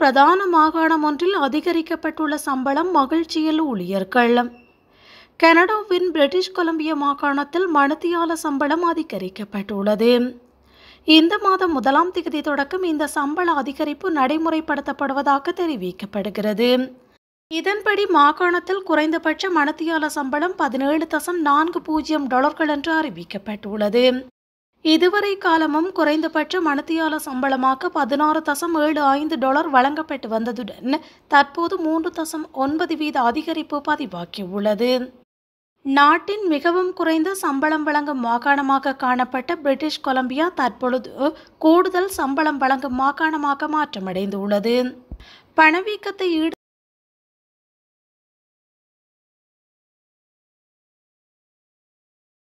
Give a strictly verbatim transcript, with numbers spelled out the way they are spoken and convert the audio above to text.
பிரதான மாகாணம் ஒன்றில் அதிகரிக்கப்பட்டுள்ள சம்பளம் மகிழ்ச்சியில் ஊழியர்கள். கனடாவின் பிரிட்டிஷ் கொலம்பியா மாகாணத்தில் மணித்தியால சம்பளம் அதிகரிக்கப்பட்டுள்ளது. இந்த மாதம் முதலாம் திகதி தொடக்கம் இந்த சம்பள அதிகரிப்பு நடைமுறைப்படுத்தப்படுவதாக தெரிவிக்கப்படுகிறது. இதன்படி மாகாணத்தில் குறைந்தபட்ச மணித்தியால சம்பளம் பதினேழு தசம் நான்கு பூஜ்ஜியம் டாலர்கள் என்று அறிவிக்கப்பட்டுள்ளது. இதுவரை காலமும் குறைந்தபட்ச மணித்தியால சம்பளமாக பதினாறு தசம் ஏழு ஐந்து டாலர் வழங்கப்பட்டு வந்ததுடன் தற்போது மூன்று தசம் ஒன்பது வீத அதிகரிப்பு பதிவாகியுள்ளது. நாட்டின் மிகவும் குறைந்த சம்பளம் வழங்கும் மாகாணமாக காணப்பட்ட பிரிட்டிஷ் கொலம்பியா தற்பொழுது கூடுதல் சம்பளம் வழங்கும் மாகாணமாக மாற்றமடைந்துள்ளது. பணவீக்கத்தை ஈடு